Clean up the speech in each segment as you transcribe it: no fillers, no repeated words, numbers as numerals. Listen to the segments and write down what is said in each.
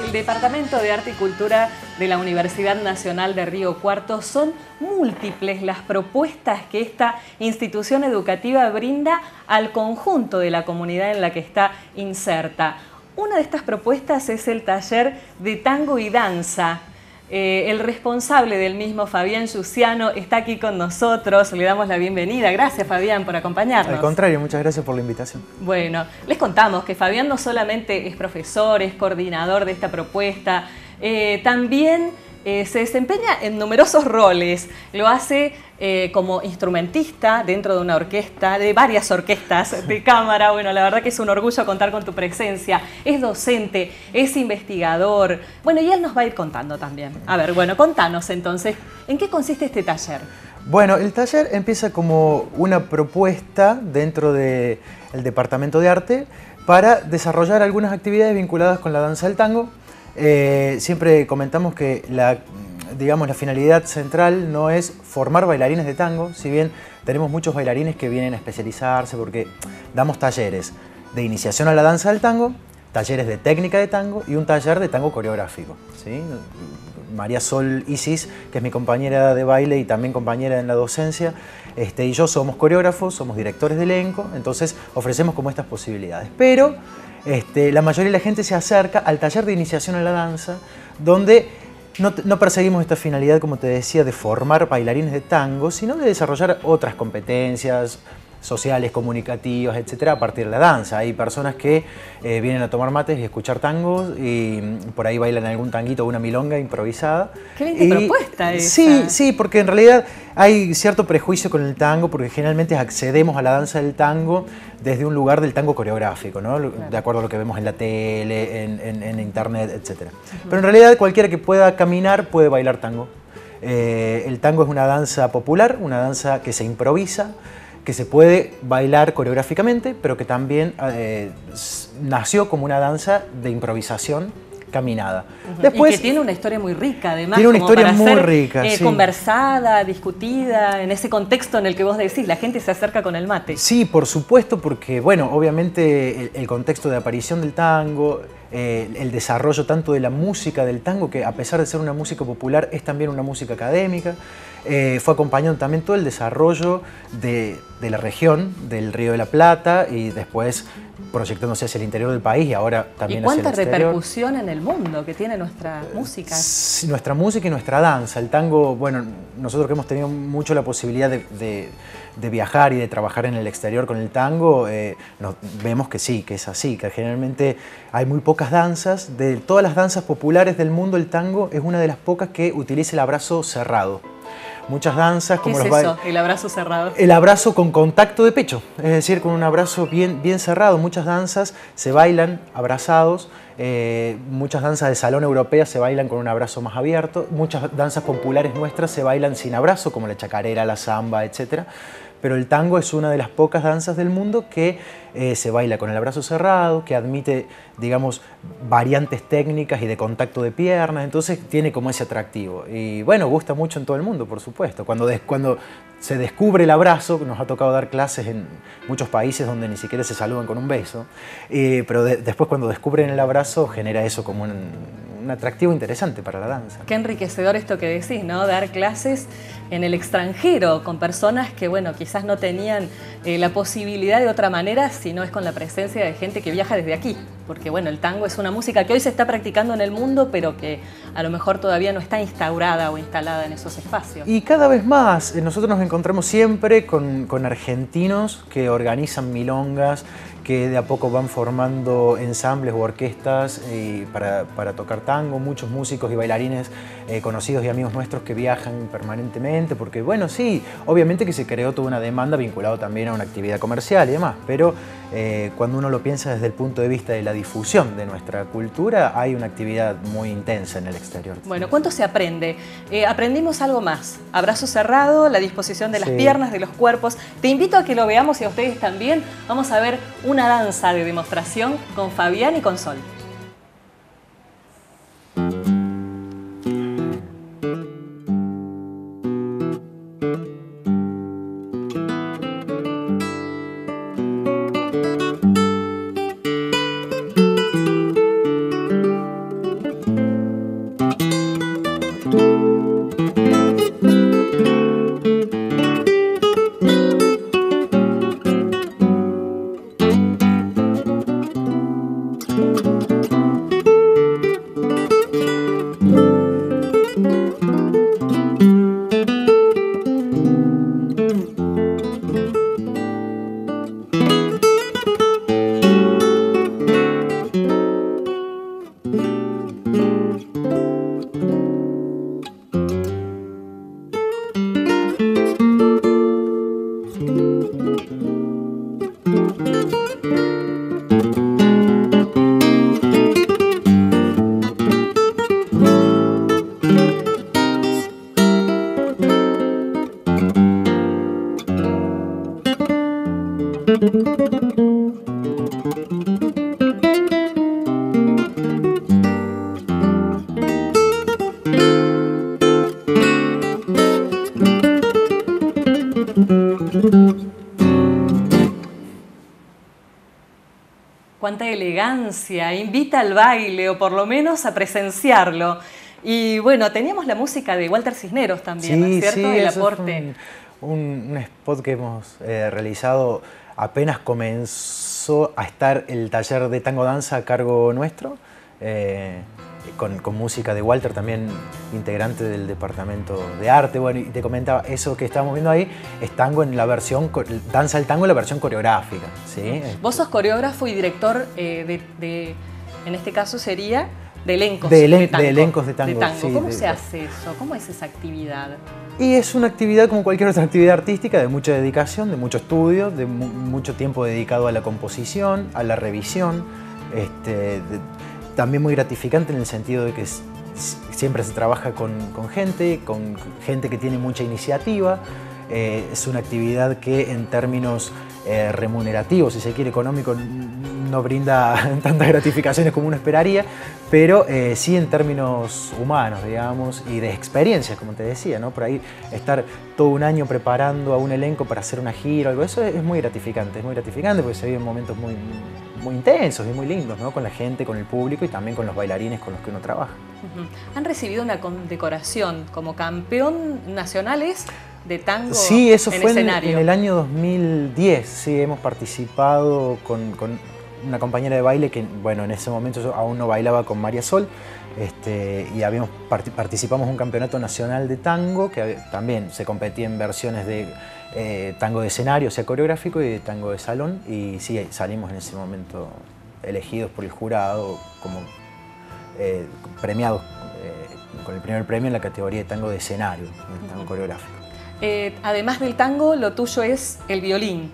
el Departamento de Arte y Cultura de la Universidad Nacional de Río Cuarto son múltiples las propuestas que esta institución educativa brinda al conjunto de la comunidad en la que está inserta. Una de estas propuestas es el taller de tango y danza. El responsable del mismo, Fabián Giussiano, está aquí con nosotros. Le damos la bienvenida. Gracias, Fabián, por acompañarnos. Al contrario, muchas gracias por la invitación. Bueno, les contamos que Fabián no solamente es profesor, es coordinador de esta propuesta, también se desempeña en numerosos roles. Lo hace como instrumentista dentro de una orquesta, de varias orquestas de cámara. Bueno, la verdad que es un orgullo contar con tu presencia. Es docente, es investigador. Bueno, y él nos va a ir contando también. A ver, bueno, contanos entonces, ¿en qué consiste este taller? Bueno, el taller empieza como una propuesta dentro del Departamento de Arte para desarrollar algunas actividades vinculadas con la danza del tango. Siempre comentamos que la finalidad central no es formar bailarines de tango, si bien tenemos muchos bailarines que vienen a especializarse porque damos talleres de iniciación a la danza del tango, talleres de técnica de tango y un taller de tango coreográfico, ¿sí? María Sol Isis, que es mi compañera de baile y también compañera en la docencia, y yo somos coreógrafos, somos directores de elenco, entonces ofrecemos como estas posibilidades. Pero la mayoría de la gente se acerca al taller de iniciación a la danza, donde no perseguimos esta finalidad, como te decía, de formar bailarines de tango, sino de desarrollar otras competencias sociales, comunicativas, etcétera, a partir de la danza. Hay personas que vienen a tomar mates y escuchar tangos y por ahí bailan algún tanguito o una milonga improvisada. ¡Qué linda propuesta esa! Sí, sí, porque en realidad hay cierto prejuicio con el tango, porque generalmente accedemos a la danza del tango desde un lugar del tango coreográfico, ¿no? Claro. De acuerdo a lo que vemos en la tele, en internet, etcétera. Pero en realidad cualquiera que pueda caminar puede bailar tango. El tango es una danza popular, una danza que se improvisa, que se puede bailar coreográficamente, pero que también nació como una danza de improvisación caminada. Después, y que tiene una historia muy rica, además. Tiene una historia muy rica, sí. Conversada, discutida, en ese contexto en el que vos decís, la gente se acerca con el mate. Sí, por supuesto, porque, bueno, obviamente el contexto de aparición del tango, el desarrollo tanto de la música del tango, que a pesar de ser una música popular, es también una música académica, fue acompañando también todo el desarrollo de la región, del Río de la Plata, y después proyectándose hacia el interior del país y ahora también hacia el exterior. ¿Y cuánta repercusión en el mundo que tiene nuestra música? Nuestra música y nuestra danza. El tango, bueno, nosotros que hemos tenido mucho la posibilidad de viajar y de trabajar en el exterior con el tango, vemos que sí, que es así, que generalmente hay muy pocas danzas. De todas las danzas populares del mundo, el tango es una de las pocas que utiliza el abrazo cerrado. Muchas danzas, como ¿Qué es eso, el abrazo cerrado? El abrazo con contacto de pecho, es decir, con un abrazo bien cerrado. Muchas danzas se bailan abrazados, muchas danzas de salón europeas se bailan con un abrazo más abierto, muchas danzas populares nuestras se bailan sin abrazo, como la chacarera, la samba, etc. Pero el tango es una de las pocas danzas del mundo que se baila con el abrazo cerrado, que admite, digamos, variantes técnicas y de contacto de piernas, entonces tiene como ese atractivo. Y bueno, gusta mucho en todo el mundo, por supuesto. Cuando se descubre el abrazo, nos ha tocado dar clases en muchos países donde ni siquiera se saludan con un beso, pero después cuando descubren el abrazo genera eso como un atractivo interesante para la danza. Qué enriquecedor esto que decís, ¿no? Dar clases en el extranjero con personas que, bueno, quizás no tenían la posibilidad de otra manera si no es con la presencia de gente que viaja desde aquí. Porque, bueno, el tango es una música que hoy se está practicando en el mundo, pero que a lo mejor todavía no está instaurada o instalada en esos espacios. Y cada vez más, nosotros nos encontramos siempre con argentinos que organizan milongas, que de a poco van formando ensambles o orquestas para tocar tango, muchos músicos y bailarines conocidos y amigos nuestros que viajan permanentemente, porque bueno, sí, obviamente que se creó toda una demanda vinculada también a una actividad comercial y demás, pero cuando uno lo piensa desde el punto de vista de la difusión de nuestra cultura, hay una actividad muy intensa en el exterior. Bueno, ¿cuánto se aprende? Aprendimos algo más, abrazo cerrado, la disposición de las piernas, de los cuerpos. Te invito a que lo veamos y a ustedes también. Vamos a ver una danza de demostración con Fabián y con Sol. Cuánta elegancia, invita al baile o por lo menos a presenciarlo. Y bueno, teníamos la música de Walter Cisneros también, ¿no es cierto? Sí, El eso aporte. fue un spot que hemos realizado apenas comenzó a estar el taller de tango danza a cargo nuestro, con música de Walter, también integrante del departamento de arte. Bueno, y te comentaba, eso que estamos viendo ahí es tango en la versión, danza al tango en la versión coreográfica, ¿sí? Vos sos coreógrafo y director en este caso sería de elencos de tango. De elencos de tango. Sí, ¿Cómo se hace eso? ¿Cómo es esa actividad? Y es una actividad como cualquier otra actividad artística, de mucha dedicación, de mucho estudio, de mucho tiempo dedicado a la composición, a la revisión, también muy gratificante en el sentido de que siempre se trabaja con gente que tiene mucha iniciativa. Es una actividad que en términos remunerativos, si se quiere, económico, no brinda tantas gratificaciones como uno esperaría, pero sí en términos humanos, digamos, y de experiencias, como te decía, ¿no? Por ahí estar todo un año preparando a un elenco para hacer una gira o algo de eso es muy gratificante porque se viven momentos muy intensos y muy lindos, ¿no? Con la gente, con el público y también con los bailarines con los que uno trabaja. Han recibido una condecoración como campeón nacionales de tango. Sí, eso fue en escenario. el año 2010, sí, hemos participado con una compañera de baile que, bueno, en ese momento yo aún no bailaba con María Sol, y participamos en un campeonato nacional de tango que también se competía en versiones de tango de escenario, o sea, coreográfico, y de tango de salón, y sí, salimos en ese momento elegidos por el jurado como premiados con el primer premio en la categoría de tango de escenario, tango coreográfico. Además del tango, lo tuyo es el violín.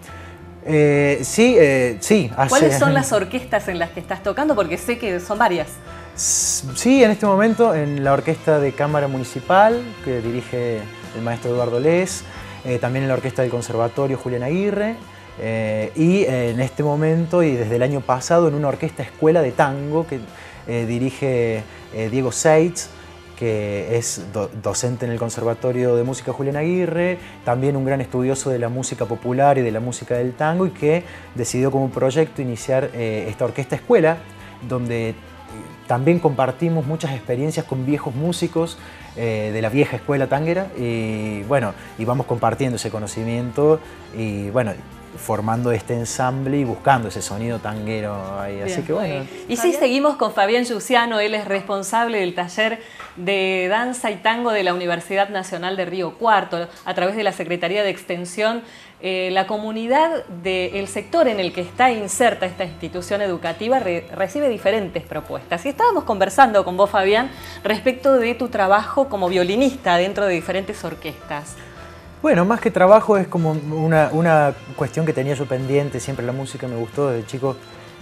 Sí. ¿Cuáles son las orquestas en las que estás tocando? Porque sé que son varias. Sí, en este momento en la Orquesta de Cámara Municipal, que dirige el maestro Eduardo Les, también en la Orquesta del Conservatorio Julián Aguirre, y en este momento y desde el año pasado en una orquesta escuela de tango que dirige Diego Seitz, que es docente en el Conservatorio de Música Julián Aguirre, también un gran estudioso de la música popular y de la música del tango, y que decidió como proyecto iniciar esta orquesta escuela, donde también compartimos muchas experiencias con viejos músicos de la vieja escuela tanguera, y bueno, y vamos compartiendo ese conocimiento y bueno, formando este ensamble y buscando ese sonido tanguero ahí. Así que bueno. Y sí, seguimos con Fabián Giussiano, él es responsable del taller de danza y tango de la Universidad Nacional de Río Cuarto, a través de la Secretaría de Extensión. La comunidad del sector en el que está inserta esta institución educativa recibe diferentes propuestas. Y estábamos conversando con vos, Fabián, respecto de tu trabajo como violinista dentro de diferentes orquestas. Bueno, más que trabajo es como una cuestión que tenía yo pendiente, siempre la música me gustó desde chico.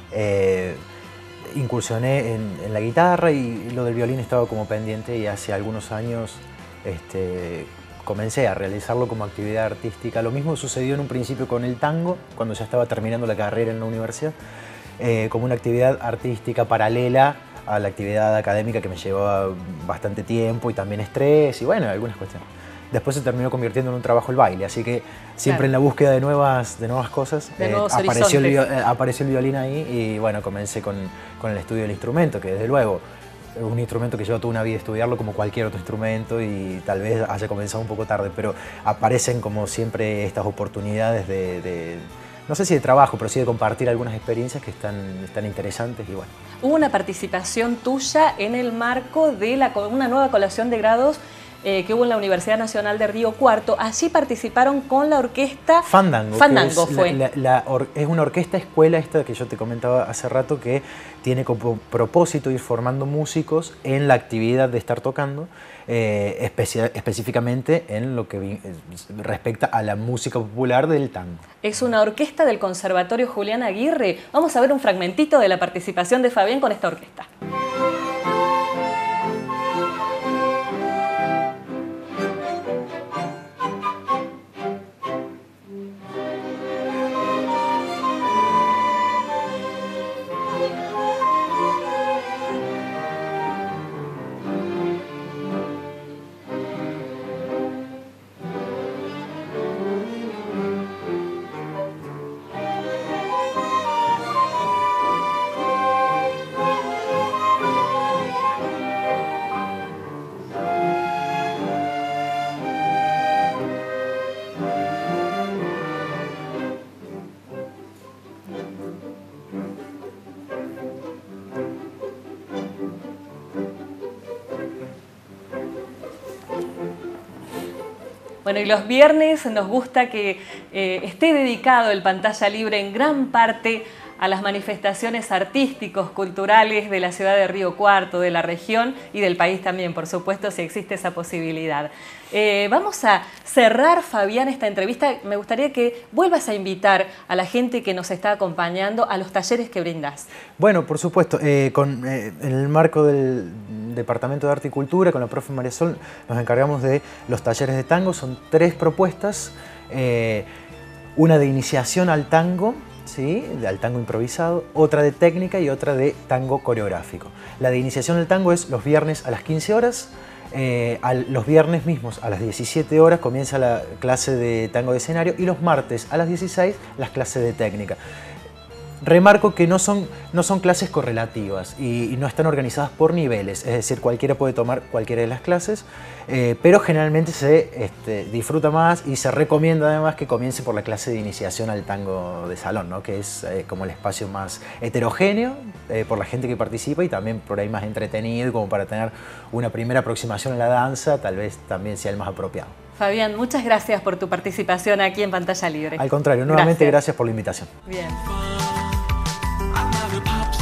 Incursioné en la guitarra y lo del violín estaba como pendiente, y hace algunos años comencé a realizarlo como actividad artística. Lo mismo sucedió en un principio con el tango, cuando ya estaba terminando la carrera en la universidad, como una actividad artística paralela a la actividad académica que me llevaba bastante tiempo y también estrés y bueno, algunas cuestiones. Después se terminó convirtiendo en un trabajo el baile, así que siempre en la búsqueda de nuevas cosas apareció el violín ahí, y bueno, comencé con el estudio del instrumento, que desde luego es un instrumento que lleva toda una vida estudiarlo como cualquier otro instrumento, y tal vez haya comenzado un poco tarde, pero aparecen como siempre estas oportunidades no sé si de trabajo, pero sí de compartir algunas experiencias que están interesantes y bueno. Hubo una participación tuya en el marco de una nueva colación de grados que hubo en la Universidad Nacional de Río Cuarto. Allí participaron con la orquesta Fandango. Fandango es una orquesta escuela esta que yo te comentaba hace rato, que tiene como propósito ir formando músicos en la actividad de estar tocando, específicamente en lo que respecta a la música popular del tango. Es una orquesta del Conservatorio Julián Aguirre. Vamos a ver un fragmentito de la participación de Fabián con esta orquesta. Bueno, y los viernes nos gusta que esté dedicado el Pantalla Libre en gran parte a las manifestaciones artísticos, culturales de la ciudad de Río Cuarto, de la región y del país también, por supuesto, si existe esa posibilidad. Vamos a cerrar, Fabián, esta entrevista. Me gustaría que vuelvas a invitar a la gente que nos está acompañando a los talleres que brindás. Bueno, por supuesto, en el marco del Departamento de Arte y Cultura, con la profe María Sol, nos encargamos de los talleres de tango. Son 3 propuestas, una de iniciación al tango, ¿sí?, al tango improvisado, otra de técnica y otra de tango coreográfico. La de iniciación al tango es los viernes a las 15 horas, los viernes mismos a las 17 horas comienza la clase de tango de escenario y los martes a las 16 las clases de técnica. Remarco que no son clases correlativas y no están organizadas por niveles, es decir, cualquiera puede tomar cualquiera de las clases, pero generalmente se disfruta más y se recomienda además que comience por la clase de iniciación al tango de salón, ¿no?, que es como el espacio más heterogéneo por la gente que participa y también por ahí más entretenido y como para tener una primera aproximación a la danza, tal vez también sea el más apropiado. Fabián, muchas gracias por tu participación aquí en Pantalla Libre. Al contrario, nuevamente gracias por la invitación. Bien. Pop